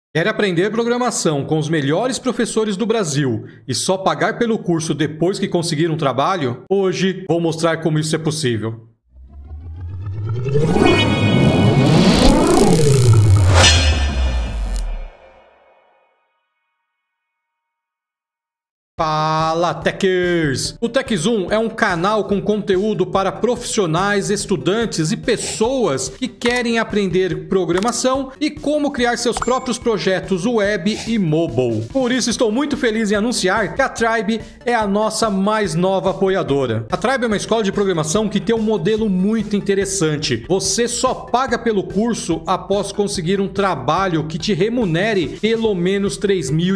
Quer aprender programação com os melhores professores do Brasil e só pagar pelo curso depois que conseguir um trabalho? Hoje vou mostrar como isso é possível. Fala, Techers! O TechZoom é um canal com conteúdo para profissionais, estudantes e pessoas que querem aprender programação e como criar seus próprios projetos web e mobile. Por isso, estou muito feliz em anunciar que a Tribe é a nossa mais nova apoiadora. A Tribe é uma escola de programação que tem um modelo muito interessante. Você só paga pelo curso após conseguir um trabalho que te remunere pelo menos R$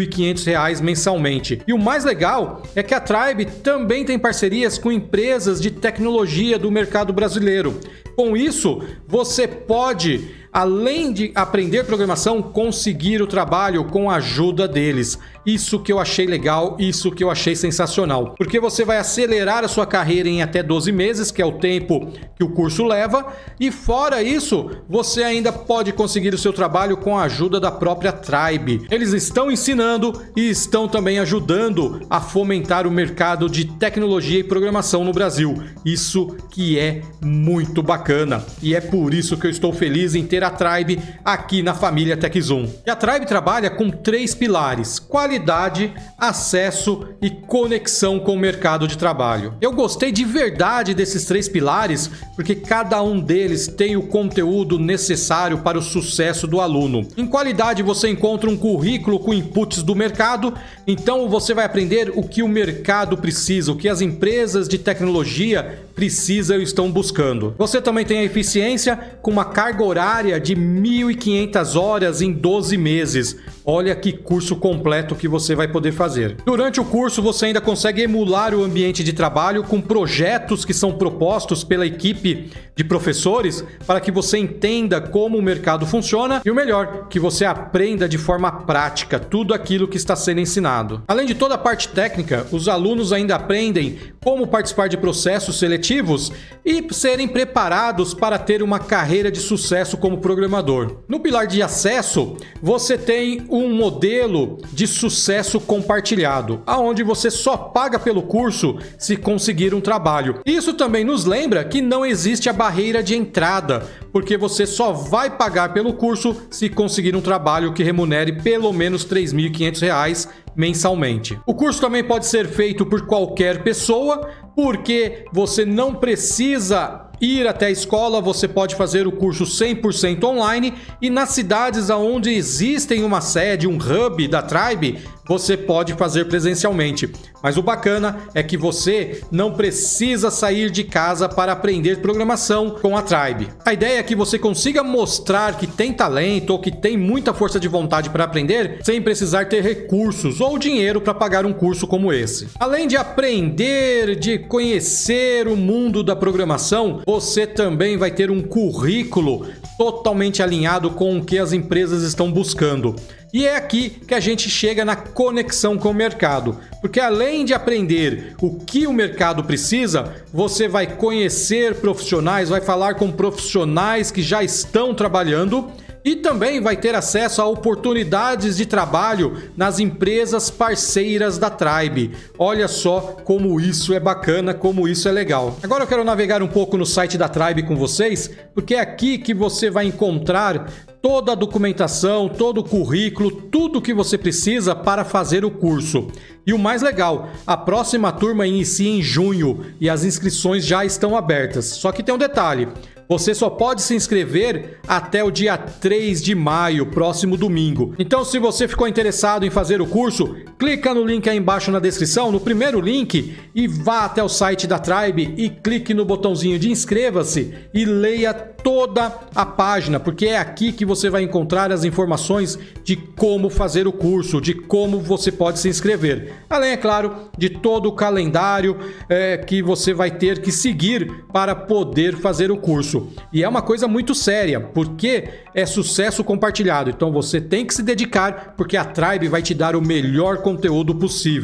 3.500 mensalmente. E o mais legal é que a Tribe também tem parcerias com empresas de tecnologia do mercado brasileiro. Com isso, você pode, além de aprender programação, conseguir o trabalho com a ajuda deles. Isso que eu achei legal, isso que eu achei sensacional. Porque você vai acelerar a sua carreira em até 12 meses, que é o tempo que o curso leva. E fora isso, você ainda pode conseguir o seu trabalho com a ajuda da própria Tribe. Eles estão ensinando e estão também ajudando a fomentar o mercado de tecnologia e programação no Brasil. Isso que é muito bacana. E é por isso que eu estou feliz em ter a Tribe aqui na família TechZoom. E a Tribe trabalha com 3 pilares: qualidade, acesso e conexão com o mercado de trabalho. Eu gostei de verdade desses 3 pilares porque cada um deles tem o conteúdo necessário para o sucesso do aluno. Em qualidade, você encontra um currículo com inputs do mercado, então você vai aprender o que o mercado precisa, o que as empresas de tecnologia precisam e estão buscando. Você também tem a eficiência com uma carga horária de 1.500 horas em 12 meses. Olha que curso completo que você vai poder fazer. Durante o curso, você ainda consegue emular o ambiente de trabalho com projetos que são propostos pela equipe de professores para que você entenda como o mercado funciona e, o melhor, que você aprenda de forma prática tudo aquilo que está sendo ensinado. Além de toda a parte técnica, os alunos ainda aprendem como participar de processos seletivos e serem preparados para ter uma carreira de sucesso como programador. No pilar de acesso, você tem um modelo de sucesso compartilhado, aonde você só paga pelo curso se conseguir um trabalho. Isso também nos lembra que não existe a barreira de entrada, porque você só vai pagar pelo curso se conseguir um trabalho que remunere pelo menos R$ 3.500 mensalmente. O curso também pode ser feito por qualquer pessoa, porque você não precisa ir até a escola, você pode fazer o curso 100% online, e nas cidades onde existem uma sede, um hub da Tribe, você pode fazer presencialmente. Mas o bacana é que você não precisa sair de casa para aprender programação com a Tribe. A ideia é que você consiga mostrar que tem talento ou que tem muita força de vontade para aprender sem precisar ter recursos ou dinheiro para pagar um curso como esse. Além de aprender, de conhecer o mundo da programação, você também vai ter um currículo totalmente alinhado com o que as empresas estão buscando. E é aqui que a gente chega na conexão com o mercado, porque além de aprender o que o mercado precisa, você vai conhecer profissionais, vai falar com profissionais que já estão trabalhando e também vai ter acesso a oportunidades de trabalho nas empresas parceiras da Tribe. Olha só como isso é bacana, como isso é legal. Agora eu quero navegar um pouco no site da Tribe com vocês, porque é aqui que você vai encontrar toda a documentação, todo o currículo, tudo o que você precisa para fazer o curso. E o mais legal, a próxima turma inicia em junho e as inscrições já estão abertas. Só que tem um detalhe: você só pode se inscrever até o dia 3 de maio, próximo domingo. Então, se você ficou interessado em fazer o curso, clica no link aí embaixo na descrição, no primeiro link, e vá até o site da Tribe e clique no botãozinho de inscreva-se e leia toda a página, porque é aqui que você vai encontrar as informações de como fazer o curso, de como você pode se inscrever. Além, é claro, de todo o calendário que você vai ter que seguir para poder fazer o curso. E é uma coisa muito séria, porque é sucesso compartilhado. Então você tem que se dedicar, porque a Tribe vai te dar o melhor conteúdo possível. Então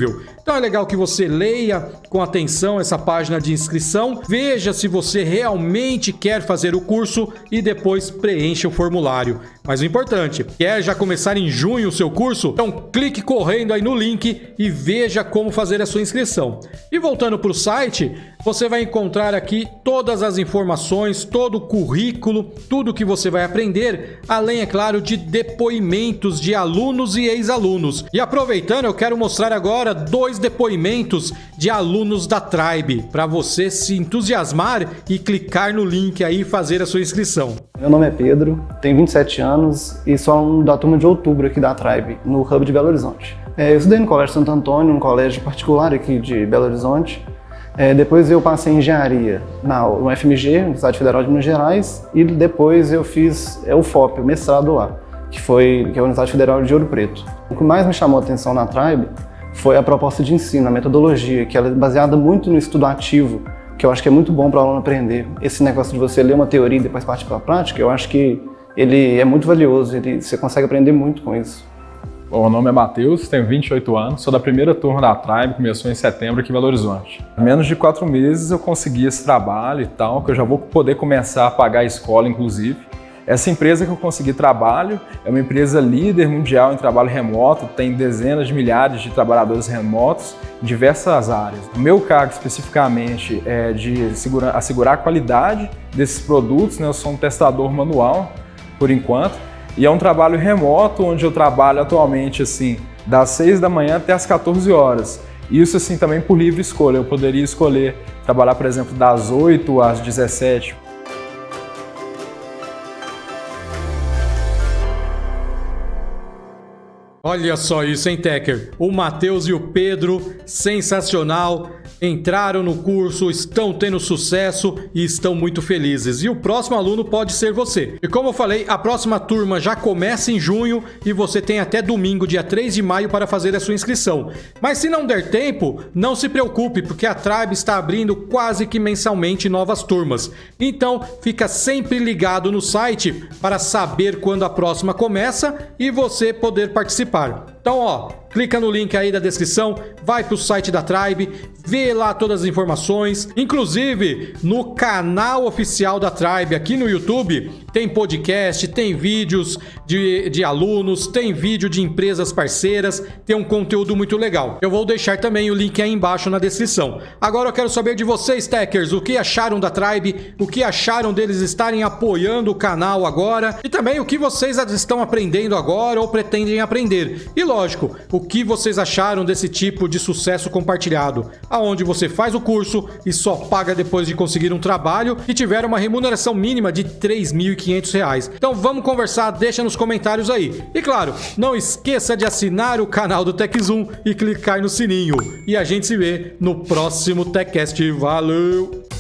Então é legal que você leia com atenção essa página de inscrição, veja se você realmente quer fazer o curso e depois preencha o formulário. Mas o importante, quer já começar em junho o seu curso? Então clique correndo aí no link e veja como fazer a sua inscrição. E voltando para o site, você vai encontrar aqui todas as informações, todo o currículo, tudo que você vai aprender, além, é claro, de depoimentos de alunos e ex-alunos. E aproveitando, eu quero mostrar agora 2 depoimentos de alunos da Tribe, para você se entusiasmar e clicar no link aí e fazer a sua inscrição. Meu nome é Pedro, tenho 27 anos e sou aluno da turma de outubro aqui da Tribe, no Hub de Belo Horizonte. Eu estudei no Colégio Santo Antônio, um colégio particular aqui de Belo Horizonte. Depois eu passei em engenharia no FMG, Universidade Federal de Minas Gerais, e depois eu fiz o FOP, o mestrado lá, que é a Universidade Federal de Ouro Preto. O que mais me chamou a atenção na Tribe foi a proposta de ensino, a metodologia, que ela é baseada muito no estudo ativo, que eu acho que é muito bom para o aluno aprender. Esse negócio de você ler uma teoria e depois partir para a prática, eu acho que ele é muito valioso, você consegue aprender muito com isso. Bom, meu nome é Matheus, tenho 28 anos, sou da primeira turma da Tribe, começou em setembro aqui em Belo Horizonte. Em menos de 4 meses eu consegui esse trabalho e tal, que eu já vou poder começar a pagar a escola, inclusive. Essa empresa que eu consegui trabalho é uma empresa líder mundial em trabalho remoto, tem dezenas de milhares de trabalhadores remotos em diversas áreas. O meu cargo especificamente é de assegurar a qualidade desses produtos, né? Eu sou um testador manual, por enquanto. E é um trabalho remoto, onde eu trabalho atualmente assim, das 6 da manhã até as 14 horas. Isso assim também por livre escolha. Eu poderia escolher trabalhar, por exemplo, das 8 às 17. Olha só isso, hein, Techer? O Matheus e o Pedro, sensacional, entraram no curso, estão tendo sucesso e estão muito felizes. E o próximo aluno pode ser você. E como eu falei, a próxima turma já começa em junho e você tem até domingo, dia 3 de maio, para fazer a sua inscrição. Mas se não der tempo, não se preocupe, porque a Tribe está abrindo quase que mensalmente novas turmas. Então, fica sempre ligado no site para saber quando a próxima começa e você poder participar. Então, ó, clica no link aí da descrição, vai pro site da Tribe, vê lá todas as informações. Inclusive, no canal oficial da Tribe aqui no YouTube, tem podcast, tem vídeos de alunos, tem vídeo de empresas parceiras, tem um conteúdo muito legal. Eu vou deixar também o link aí embaixo na descrição. Agora eu quero saber de vocês, Techers, o que acharam da Tribe, o que acharam deles estarem apoiando o canal agora e também o que vocês estão aprendendo agora ou pretendem aprender. E lógico, o que vocês acharam desse tipo de sucesso compartilhado, aonde você faz o curso e só paga depois de conseguir um trabalho e tiver uma remuneração mínima de R$ 3.500. Então vamos conversar, deixa nos comentários aí. E claro, não esqueça de assinar o canal do TechZoom e clicar no sininho. E a gente se vê no próximo TechCast. Valeu!